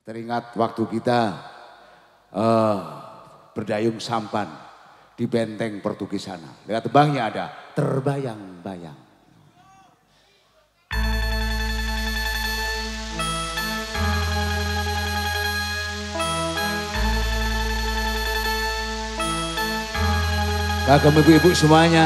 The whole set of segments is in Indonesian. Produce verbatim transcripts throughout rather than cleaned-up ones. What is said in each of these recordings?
Teringat waktu kita uh, berdayung sampan di benteng Portugis sana. Lihat tebangnya ada, terbayang-bayang. Kakak ibu-ibu semuanya.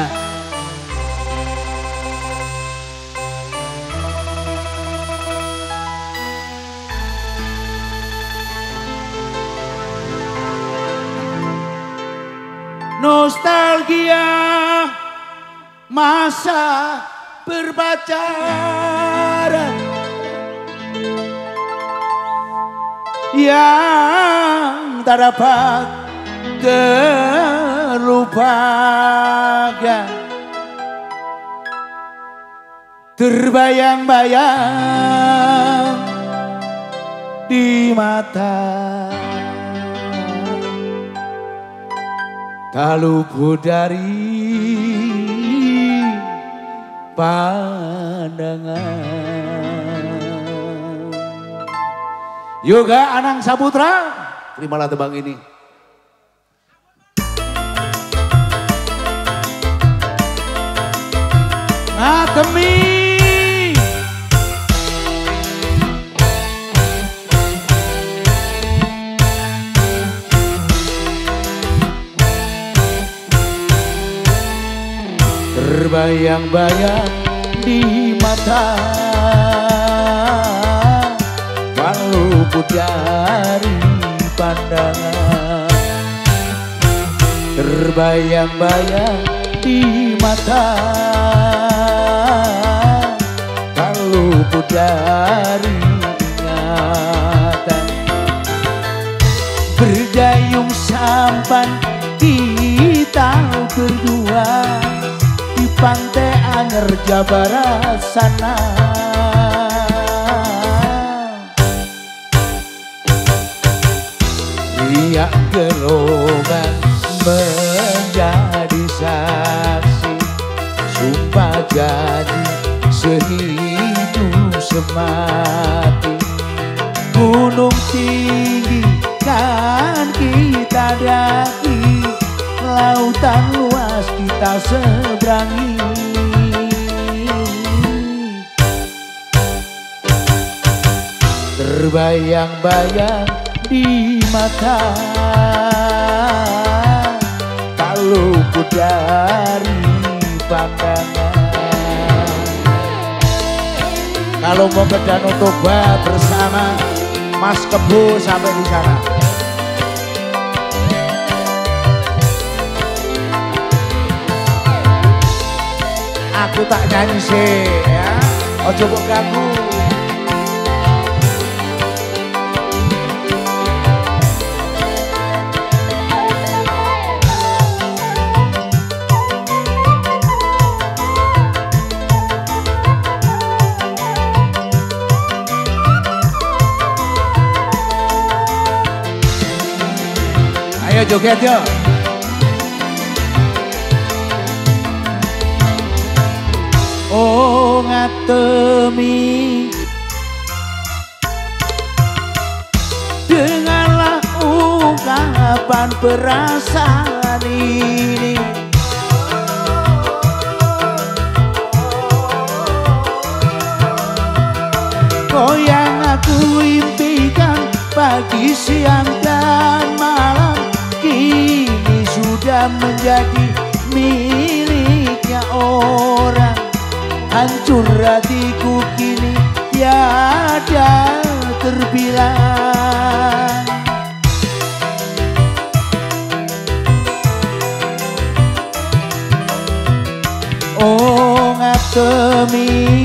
Nostalgia masa berpacaran yang tak dapat terlupakan, terbayang-bayang di mata. Tak luput dari pandangan. Yoga Anang Saputra, terimalah tebang ini. Atemi. Terbayang-bayang di mata, tak luput dari pandangan. Terbayang-bayang di mata, tak luput dari ingatan. Berdayung sampan kita berdua di Pantai Anyer Jabarat sana. Riak gelombang menjadi saksi, sumpah jadi sehidup semati. Gunung tinggi kan kita daki, lautan luas kita seberangi. Terbayang-bayang di mata, tak luput dari pandangan. Kalau mau ke Danau Toba bersama Mas Kebo sampai di sana. Aku tak nyanyi sih ya, ojo kok ganggu. Ayo joget yuk. Oh ngatemi, dengarlah ungkapan perasaan ini. Kau yang aku impikan pagi, siang dan malam, kini sudah menjadi miliknya orang. Hancur hatiku kini tiada terbilang. Oh ngatemi,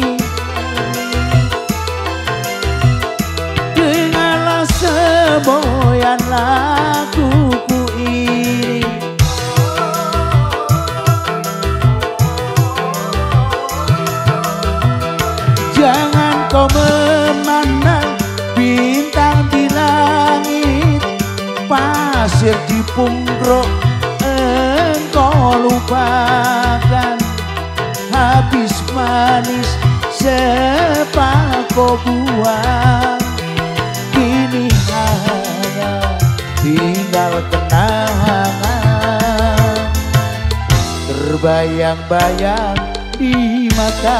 dengarlah semboyan laguku ini. Jangan kau memandang bintang di langit, pasir di punggro engkau lupakan. Habis manis sepakoh buah, kini terbayang-bayang di mata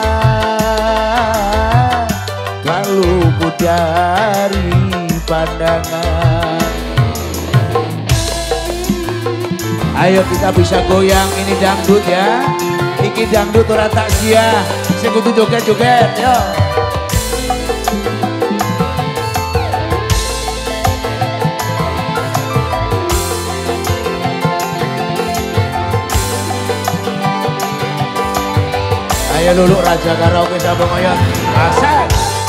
kalau dari pandangan. Ayo kita bisa goyang, ini dangdut ya. Iki dangdut ora takziah, sing kudu joget-joget yo. Ayo luluk raja karaoke Sabang Oyon. Asik.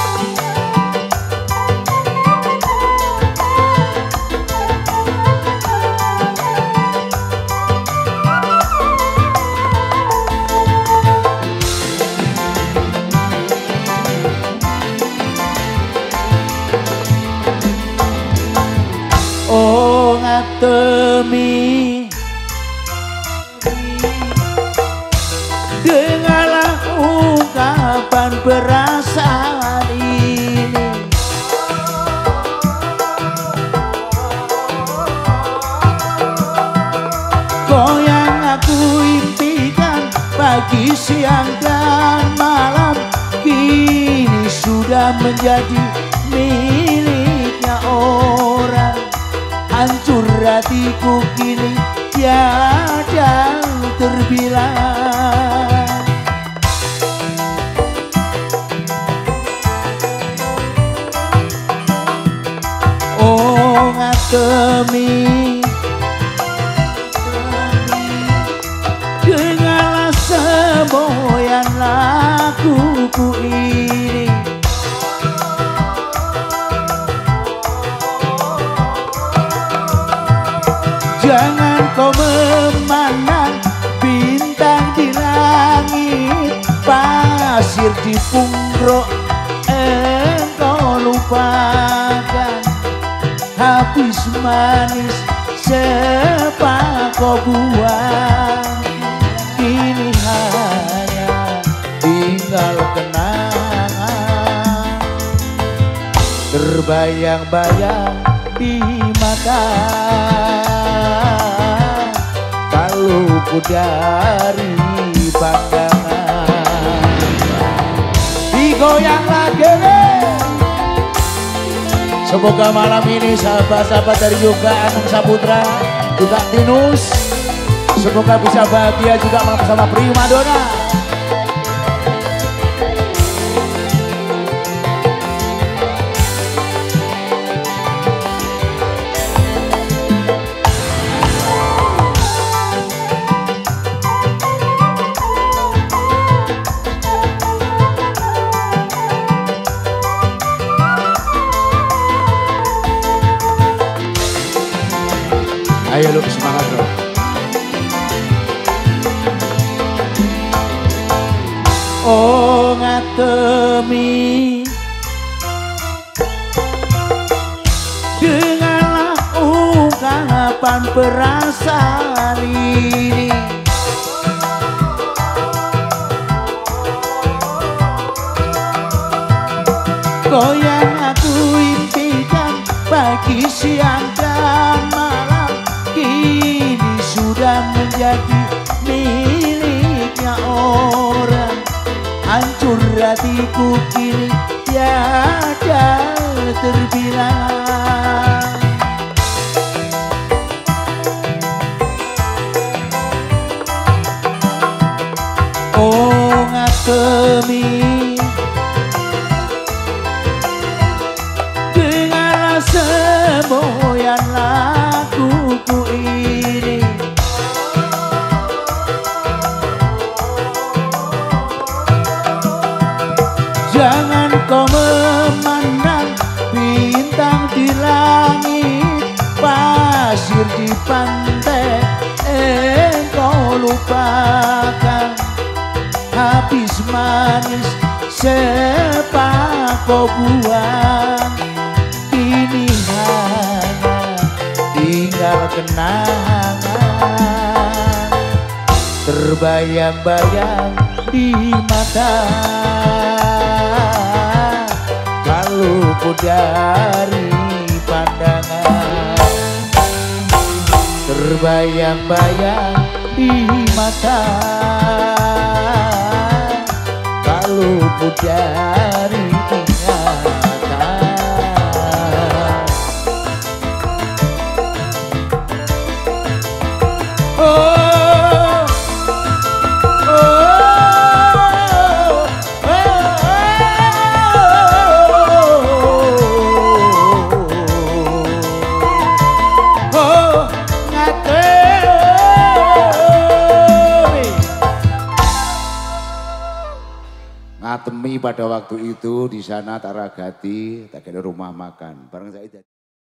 Oh ngatemi dengarlah ungkapan perasaan ini. Goyang aku impikan pagi, siang dan malam, kini sudah menjadi miliknya orang. Hancur hatiku kini tiada terbilang. Oh ngatemi dengarlah semboyan laguku ini. Jangan kau memandang bintang di langit, pasir di punggro engkau lupakan. Habis manis sepakoh buah, kini hanya tinggal kenangan terbayang-bayang di mata kalau dari pandangan. Digoyang lagi nih. Semoga malam ini sahabat-sahabat dari Yoga Anung Saputra, juga Tinus, semoga bisa bahagia juga bersama Primadona. Ayo lu semangat bro. Oh ngatemi dengarlah ungkapan perasaan ini. Goyang aku impikan pagi, siang dan malam, kini sudah menjadi miliknya orang. Hancur hatiku kini tiada terbilang. Oh ngatemi dengarlah semboyan laguku ini. Jangan kau memandang bintang di langit, pasir di pantai engkau lupakan. Habis manis sepakoh buah, kini hanya tinggal kenangan terbayang-bayang di mata kalau dari pandangan terbayang-bayang di mata, kalau dari ingatan. Oh, ngatemi pada waktu itu di sana Taragati, tak ada rumah makan. Bareng saya